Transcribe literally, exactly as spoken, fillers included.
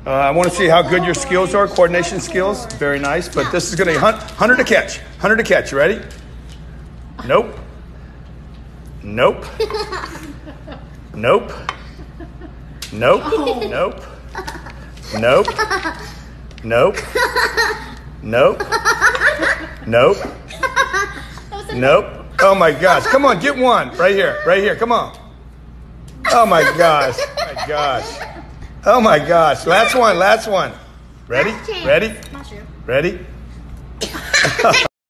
Uh, I want to see how good your skills are, coordination skills. Very nice. But this is going to be one hundred to catch. one hundred to catch. You ready? Nope. Nope. Nope. Nope. Nope. Nope. Nope. Nope. Nope. Nope. Oh my gosh. Come on, get one. Right here. Right here. Come on. Oh my gosh. Oh my gosh. Oh my gosh. Last one. Last one. Ready? Ready? Ready?